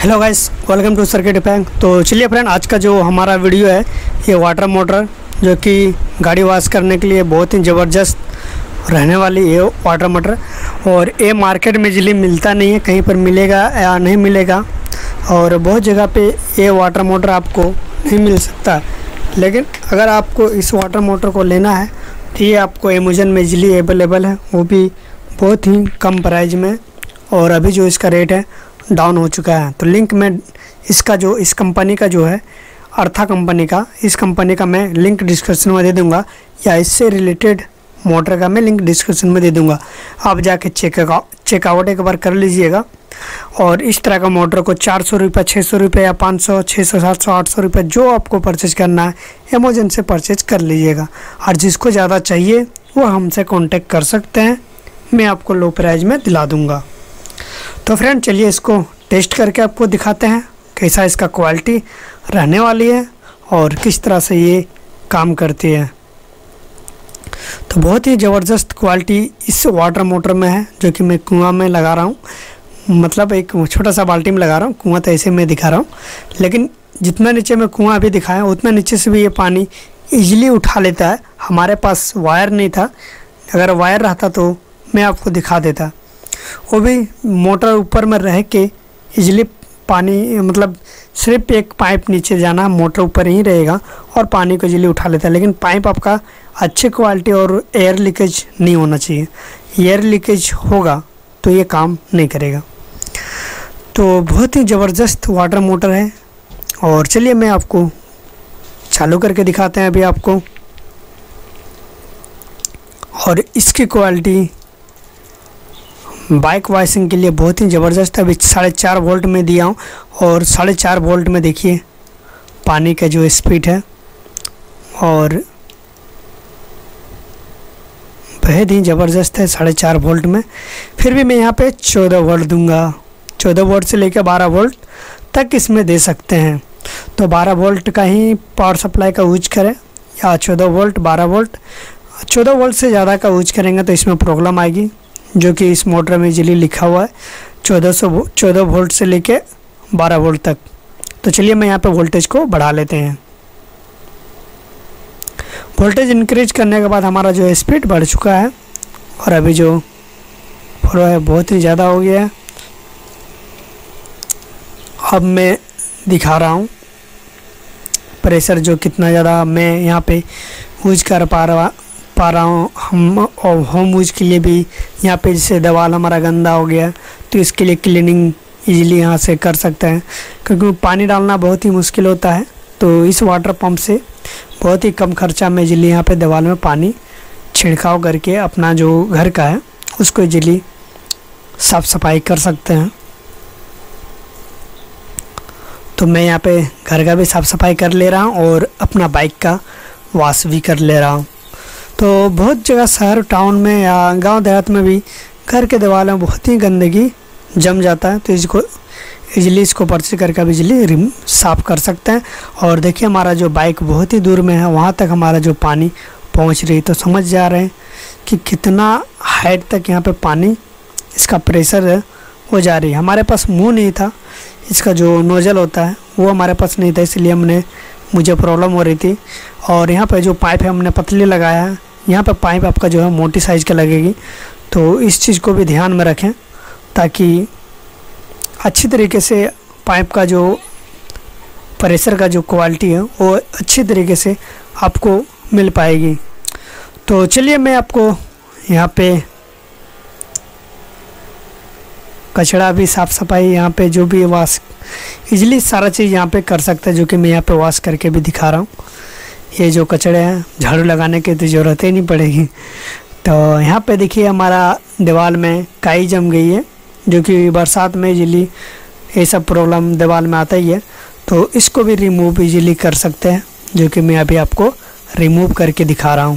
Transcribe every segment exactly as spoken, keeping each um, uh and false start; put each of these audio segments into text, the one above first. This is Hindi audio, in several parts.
Hello guys, welcome to circuit bank. तो चलिए फ्रेंड, आज का जो हमारा वीडियो है ये वाटर मोटर जो कि गाड़ी वॉश करने के लिए बहुत ही ज़बरदस्त रहने वाली है वाटर मोटर। और ये मार्केट में इजीली मिलता नहीं है, कहीं पर मिलेगा या नहीं मिलेगा, और बहुत जगह पे ये वाटर मोटर आपको नहीं मिल सकता। लेकिन अगर आपको इस वाटर मोटर को लेना है तो ये आपको अमेज़न में इजीली अवेलेबल है, वो भी बहुत ही कम प्राइस में। और अभी जो इसका रेट है डाउन हो चुका है। तो लिंक में इसका जो इस कंपनी का जो है अर्था कंपनी का, इस कंपनी का मैं लिंक डिस्क्रिप्शन में दे दूंगा, या इससे रिलेटेड मोटर का मैं लिंक डिस्क्रिप्शन में दे दूंगा। आप जाके चेक चेकआउट एक बार कर लीजिएगा। और इस तरह का मोटर को चार सौ रुपये, छः सौ रुपये या पाँच सौ, छः सौ, सात सौ, आठ सौ रुपये जो आपको परचेज करना है अमेज़न से परचेज कर लीजिएगा। और जिसको ज़्यादा चाहिए वो हमसे कॉन्टेक्ट कर सकते हैं, मैं आपको लो प्राइस में दिला दूँगा। तो फ्रेंड चलिए इसको टेस्ट करके आपको दिखाते हैं कैसा इसका क्वालिटी रहने वाली है और किस तरह से ये काम करती है। तो बहुत ही ज़बरदस्त क्वालिटी इस वाटर मोटर में है, जो कि मैं कुआं में लगा रहा हूँ, मतलब एक छोटा सा बाल्टी में लगा रहा हूँ। कुआं तो ऐसे में दिखा रहा हूँ, लेकिन जितना नीचे में कुआं अभी दिखाया उतना नीचे से भी ये पानी ईजिली उठा लेता है। हमारे पास वायर नहीं था, अगर वायर रहता तो मैं आपको दिखा देता। वो भी मोटर ऊपर में रह के इजीली पानी, मतलब सिर्फ एक पाइप नीचे जाना, मोटर ऊपर ही रहेगा और पानी को इजीली उठा लेता है। लेकिन पाइप आपका अच्छे क्वालिटी और एयर लीकेज नहीं होना चाहिए। एयर लीकेज होगा तो ये काम नहीं करेगा। तो बहुत ही ज़बरदस्त वाटर मोटर है। और चलिए मैं आपको चालू करके दिखाते हैं अभी आपको। और इसकी क्वालिटी बाइक वॉशिंग के लिए बहुत ही ज़बरदस्त है। अभी साढ़े चार वोल्ट में दिया हूँ और साढ़े चार वोल्ट में देखिए पानी का जो स्पीड है, और बेहद ही ज़बरदस्त है साढ़े चार वोल्ट में। फिर भी मैं यहाँ पे चौदह वोल्ट दूंगा। चौदह वोल्ट से लेकर बारह वोल्ट तक इसमें दे सकते हैं। तो बारह वोल्ट का ही पावर सप्लाई का यूज करें, या चौदह वोल्ट, बारह वोल्ट। चौदह वोल्ट से ज़्यादा का यूज करेंगे तो इसमें प्रॉब्लम आएगी, जो कि इस मोटर में इजीली लिखा हुआ है चौदह सौ चौदह वोल्ट से लेके बारह वोल्ट तक। तो चलिए मैं यहाँ पे वोल्टेज को बढ़ा लेते हैं। वोल्टेज इंक्रीज करने के बाद हमारा जो स्पीड बढ़ चुका है, और अभी जो फ्लो है बहुत ही ज़्यादा हो गया है। अब मैं दिखा रहा हूँ प्रेशर जो कितना ज़्यादा मैं यहाँ पे यूज कर पा रहा पा रहा हूँ। हम और होम यूज के लिए भी यहाँ पे जैसे दीवार हमारा गंदा हो गया तो इसके लिए क्लीनिंग इजीली यहाँ से कर सकते हैं, क्योंकि पानी डालना बहुत ही मुश्किल होता है। तो इस वाटर पंप से बहुत ही कम खर्चा में इजीली यहाँ पे दीवार में पानी छिड़काव करके अपना जो घर का है उसको इजीली साफ़ सफाई कर सकते हैं। तो मैं यहाँ पे घर का भी साफ़ सफाई कर ले रहा हूँ और अपना बाइक का वॉश भी कर ले रहा हूँ। तो बहुत जगह शहर टाउन में या गांव देहात में भी घर के दीवार में बहुत ही गंदगी जम जाता है, तो इसको इजीली इसको परचेज करके बिजली रिम साफ़ कर सकते हैं। और देखिए हमारा जो बाइक बहुत ही दूर में है, वहाँ तक हमारा जो पानी पहुँच रही, तो समझ जा रहे हैं कि कितना हाइट तक यहाँ पे पानी इसका प्रेशर है वो जा रही है। हमारे पास मुँह नहीं था, इसका जो नोजल होता है वो हमारे पास नहीं था, इसलिए हमने मुझे प्रॉब्लम हो रही थी। और यहाँ पे जो पाइप है हमने पतली लगाया है, यहाँ पे पाइप आपका जो है मोटी साइज़ का लगेगी। तो इस चीज़ को भी ध्यान में रखें ताकि अच्छी तरीके से पाइप का जो प्रेशर का जो क्वालिटी है वो अच्छी तरीके से आपको मिल पाएगी। तो चलिए मैं आपको यहाँ पे कचरा भी साफ़ सफाई, यहाँ पे जो भी वॉश इजीली सारा चीज़ यहाँ पे कर सकते हैं, जो कि मैं यहाँ पे वॉश करके भी दिखा रहा हूँ। ये जो कचड़े हैं झाड़ू लगाने की तो ज़रूरत ही नहीं पड़ेगी। तो यहाँ पे देखिए हमारा दीवार में काई जम गई है, जो कि बरसात में इजीली ये सब प्रॉब्लम दीवार में आता ही है। तो इसको भी रिमूव इजीली कर सकते हैं, जो कि मैं अभी आपको रिमूव करके दिखा रहा हूँ।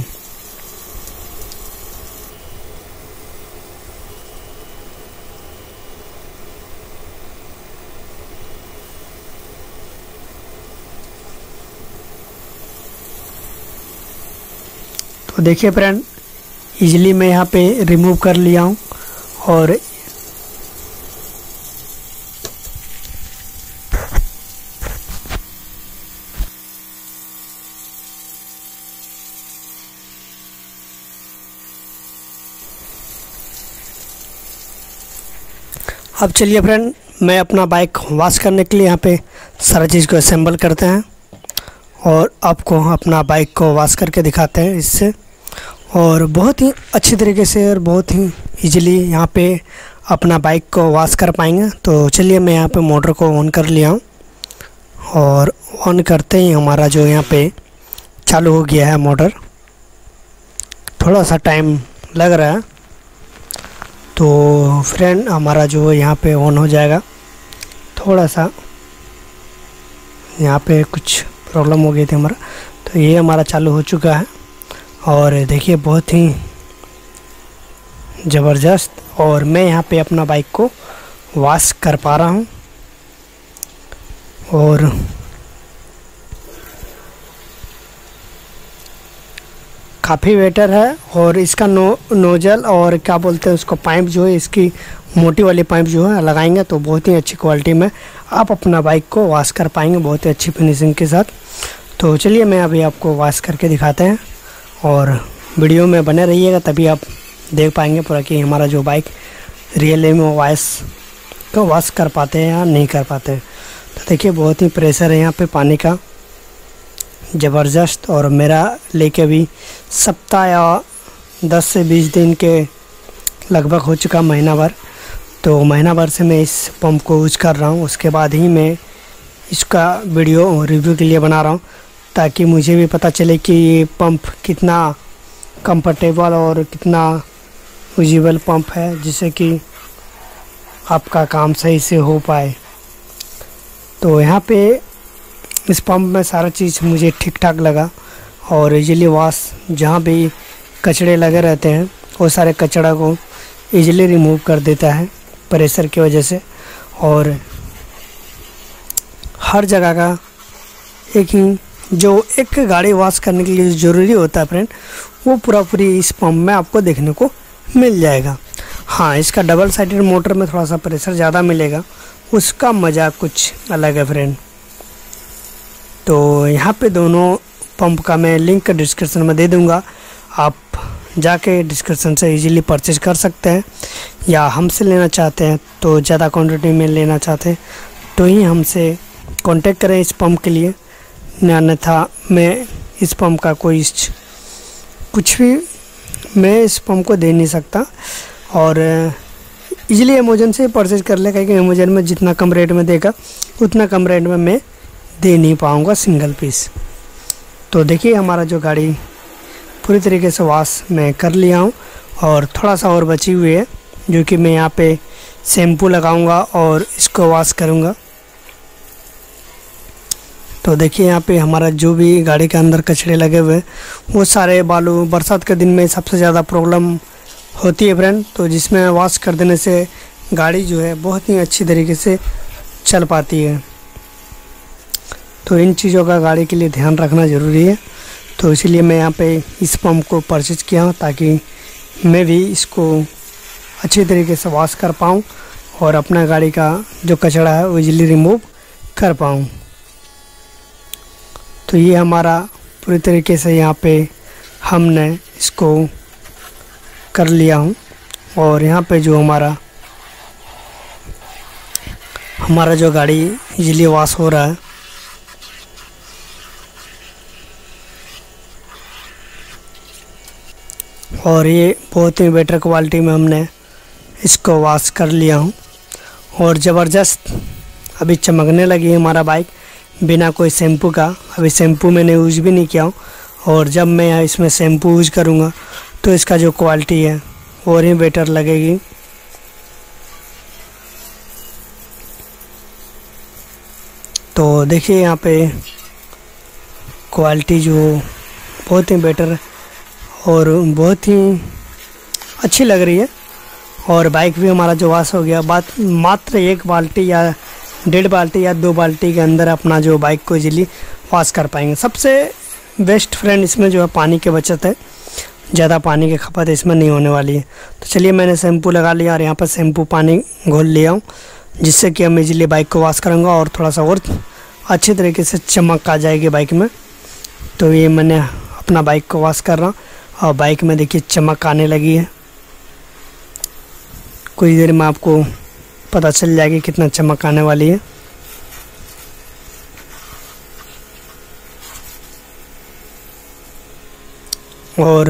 तो देखिए फ्रेंड, इजीली मैं यहाँ पे रिमूव कर लिया हूँ। और अब चलिए फ्रेंड, मैं अपना बाइक वॉश करने के लिए यहाँ पे सारा चीज़ को असेंबल करते हैं और आपको अपना बाइक को वॉश करके दिखाते हैं इससे, और बहुत ही अच्छी तरीके से और बहुत ही इजीली यहाँ पे अपना बाइक को वॉश कर पाएंगे। तो चलिए मैं यहाँ पे मोटर को ऑन कर लिया हूँ और ऑन करते ही हमारा जो यहाँ पे चालू हो गया है मोटर। थोड़ा सा टाइम लग रहा है तो फ्रेंड हमारा जो यहाँ पे ऑन हो जाएगा। थोड़ा सा यहाँ पे कुछ प्रॉब्लम हो गई थी हमारा, तो ये हमारा चालू हो चुका है और देखिए बहुत ही ज़बरदस्त। और मैं यहाँ पे अपना बाइक को वॉश कर पा रहा हूँ और काफ़ी बेटर है। और इसका नो नोजल और क्या बोलते हैं उसको पाइप जो है, इसकी मोटी वाली पाइप जो है लगाएंगे तो बहुत ही अच्छी क्वालिटी में आप अपना बाइक को वॉश कर पाएंगे बहुत ही अच्छी फिनिशिंग के साथ। तो चलिए मैं अभी आपको वॉश करके दिखाते हैं और वीडियो में बने रहिएगा, तभी आप देख पाएंगे पूरा कि हमारा जो बाइक रियल में वॉश को वॉश कर पाते हैं या नहीं कर पाते हैं। तो देखिए बहुत ही प्रेशर है यहाँ पे पानी का ज़बरदस्त। और मेरा लेके भी सप्ताह या दस से बीस दिन के लगभग हो चुका महीना भर। तो महीना भर से मैं इस पंप को यूज कर रहा हूँ, उसके बाद ही मैं इसका वीडियो रिव्यू के लिए बना रहा हूँ ताकि मुझे भी पता चले कि ये पंप कितना कंफर्टेबल और कितना यूजेबल पंप है, जिससे कि आपका काम सही से हो पाए। तो यहाँ पे इस पंप में सारा चीज़ मुझे ठीक ठाक लगा और इजीली वॉश, जहाँ भी कचड़े लगे रहते हैं वो सारे कचड़ा को इजीली रिमूव कर देता है प्रेशर की वजह से। और हर जगह का एक ही जो एक गाड़ी वॉश करने के लिए ज़रूरी होता है फ्रेंड, वो पूरा पूरी इस पंप में आपको देखने को मिल जाएगा। हाँ, इसका डबल साइडेड मोटर में थोड़ा सा प्रेशर ज़्यादा मिलेगा, उसका मज़ा कुछ अलग है फ्रेंड। तो यहाँ पे दोनों पंप का मैं लिंक डिस्क्रिप्शन में दे दूँगा, आप जाके डिस्क्रिप्शन से इजीली परचेज कर सकते हैं, या हमसे लेना चाहते हैं तो ज़्यादा क्वांटिटी में लेना चाहते हैं तो ही हमसे कांटेक्ट करें इस पंप के लिए। अन्यथा मैं इस पंप का कोई कुछ भी मैं इस पंप को दे नहीं सकता। और इजीली अमेजन से परचेज कर ले, क्योंकि अमेजन में जितना कम रेट में देगा उतना कम रेट में मैं दे नहीं पाऊँगा सिंगल पीस। तो देखिए हमारा जो गाड़ी पूरी तरीके से वॉश मैं कर लिया हूँ और थोड़ा सा और बची हुई है, जो कि मैं यहाँ पे शैम्पू लगाऊंगा और इसको वॉश करूँगा। तो देखिए यहाँ पे हमारा जो भी गाड़ी के अंदर कचड़े लगे हुए वो सारे बालू, बरसात के दिन में सबसे ज़्यादा प्रॉब्लम होती है फ्रेंड, तो जिसमें वॉश कर देने से गाड़ी जो है बहुत ही अच्छी तरीके से चल पाती है। तो इन चीज़ों का गाड़ी के लिए ध्यान रखना ज़रूरी है। तो इसीलिए मैं यहाँ पे इस पंप को परचेज किया हूँ ताकि मैं भी इसको अच्छी तरीके से वॉश कर पाऊँ और अपना गाड़ी का जो कचरा है वो इजीली रिमूव कर पाऊँ। तो ये हमारा पूरी तरीके से यहाँ पे हमने इसको कर लिया हूँ। और यहाँ पे जो हमारा हमारा जो गाड़ी इजीली वॉश हो रहा है, और ये बहुत ही बेटर क्वालिटी में हमने इसको वॉश कर लिया हूँ और ज़बरदस्त अभी चमकने लगी है हमारा बाइक बिना कोई शैम्पू का। अभी शैम्पू मैंने यूज़ भी नहीं किया हूँ, और जब मैं इसमें शैम्पू यूज़ करूँगा तो इसका जो क्वालिटी है और ही बेटर लगेगी। तो देखिए यहाँ पे क्वालिटी जो बहुत ही बेटर है और बहुत ही अच्छी लग रही है। और बाइक भी हमारा जो वॉश हो गया, बात मात्र एक बाल्टी या डेढ़ बाल्टी या दो बाल्टी के अंदर अपना जो बाइक को इजीली वॉश कर पाएंगे। सबसे बेस्ट फ्रेंड इसमें जो है पानी की बचत है, ज़्यादा पानी की खपत इसमें नहीं होने वाली है। तो चलिए मैंने शैम्पू लगा लिया और यहाँ पर शैम्पू पानी घोल लिया हूँ, जिससे कि हम इजीली बाइक को वॉश करूँगा और थोड़ा सा और अच्छी तरीके से चमक आ जाएगी बाइक में। तो ये मैंने अपना बाइक को वॉश कर रहा हूँ और बाइक में देखिए चमक आने लगी है। कुछ देर में आपको पता चल जाएगी कितना चमक आने वाली है। और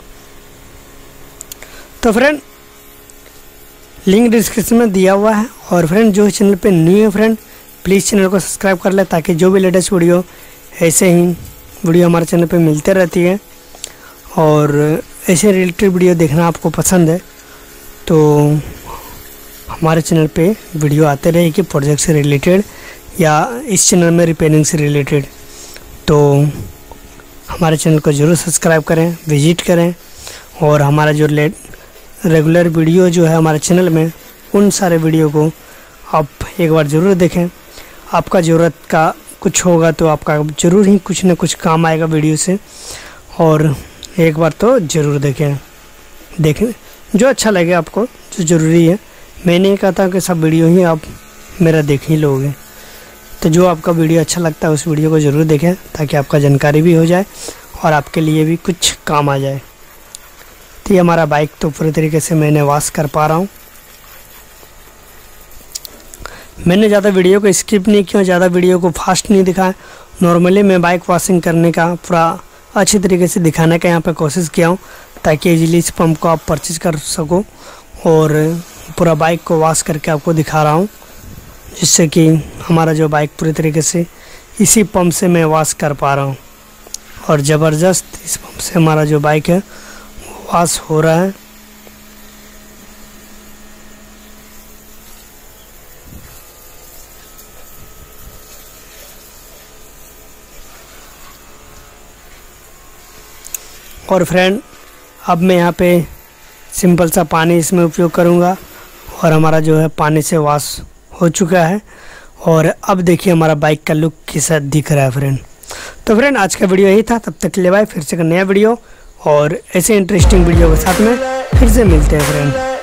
तो फ्रेंड लिंक डिस्क्रिप्शन में दिया हुआ है। और फ्रेंड जो चैनल पे न्यू है फ्रेंड प्लीज़ चैनल को सब्सक्राइब कर ले, ताकि जो भी लेटेस्ट वीडियो ऐसे ही वीडियो हमारे चैनल पे मिलते रहती है। और ऐसे रिलेटेड वीडियो देखना आपको पसंद है तो हमारे चैनल पे वीडियो आते रहेगी प्रोजेक्ट से रिलेटेड या इस चैनल में रिपेयरिंग से रिलेटेड। तो हमारे चैनल को ज़रूर सब्सक्राइब करें, विजिट करें। और हमारा जो लेट रेगुलर वीडियो जो है हमारे चैनल में, उन सारे वीडियो को आप एक बार ज़रूर देखें। आपका ज़रूरत का कुछ होगा तो आपका ज़रूर ही कुछ ना कुछ काम आएगा वीडियो से। और एक बार तो ज़रूर देखें देखें जो अच्छा लगे आपको, जो ज़रूरी है। मैं नहीं कहता कि सब वीडियो ही आप मेरा देख ही लोगे, तो जो आपका वीडियो अच्छा लगता है उस वीडियो को ज़रूर देखें, ताकि आपका जानकारी भी हो जाए और आपके लिए भी कुछ काम आ जाए। तो ये हमारा बाइक तो पूरी तरीके से मैंने वॉश कर पा रहा हूँ। मैंने ज़्यादा वीडियो को स्किप नहीं किया, ज़्यादा वीडियो को फास्ट नहीं दिखाया। नॉर्मली मैं बाइक वॉशिंग करने का पूरा अच्छी तरीके से दिखाने का यहाँ पे कोशिश किया हूँ, ताकि इजीली इस पंप को आप परचेज कर सको। और पूरा बाइक को वॉश करके आपको दिखा रहा हूँ, जिससे कि हमारा जो बाइक पूरी तरीके से इसी पंप से मैं वॉश कर पा रहा हूँ। और ज़बरदस्त इस पंप से हमारा जो बाइक है वॉश हो रहा है। और फ्रेंड अब मैं यहाँ पे सिंपल सा पानी इसमें उपयोग करूँगा। और हमारा जो है पानी से वॉश हो चुका है। और अब देखिए हमारा बाइक का लुक कैसा दिख रहा है फ्रेंड। तो फ्रेंड आज का वीडियो यही था, तब तक के लिए बाय। फिर से एक नया वीडियो और ऐसे इंटरेस्टिंग वीडियो के साथ में फिर से मिलते हैं फ्रेंड।